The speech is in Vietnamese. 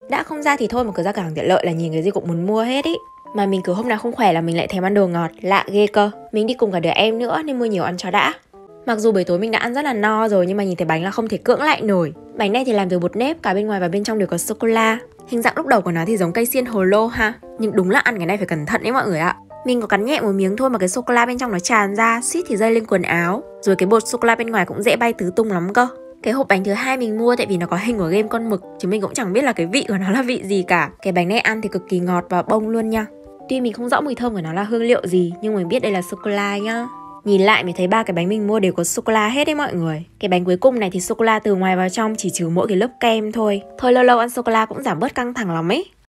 Đã không ra thì thôi mà cứ ra cửa hàng tiện lợi là nhìn cái gì cũng muốn mua hết ý. Mà mình cứ hôm nào không khỏe là mình lại thèm ăn đồ ngọt, lạ ghê cơ. Mình đi cùng cả đứa em nữa nên mua nhiều ăn cho đã. Mặc dù buổi tối mình đã ăn rất là no rồi nhưng mà nhìn thấy bánh là không thể cưỡng lại nổi. Bánh này thì làm từ bột nếp, cả bên ngoài và bên trong đều có sô-cô-la. Hình dạng lúc đầu của nó thì giống cây xiên hồ lô ha. Nhưng đúng là ăn cái này phải cẩn thận đấy mọi người ạ. Mình có cắn nhẹ một miếng thôi mà cái sô-cô-la bên trong nó tràn ra, suýt thì rơi lên quần áo. Rồi cái bột sô-cô-la bên ngoài cũng dễ bay tứ tung lắm cơ. Cái hộp bánh thứ hai mình mua tại vì nó có hình của game con mực, chứ mình cũng chẳng biết là cái vị của nó là vị gì cả. Cái bánh này ăn thì cực kỳ ngọt và bông luôn nha. Tuy mình không rõ mùi thơm của nó là hương liệu gì, nhưng mình biết đây là sô-cô-la nhá. Nhìn lại mình thấy ba cái bánh mình mua đều có sô-cô-la hết đấy mọi người. Cái bánh cuối cùng này thì sô-cô-la từ ngoài vào trong, chỉ trừ mỗi cái lớp kem thôi. Thôi lâu lâu ăn sô-cô-la cũng giảm bớt căng thẳng lắm ấy.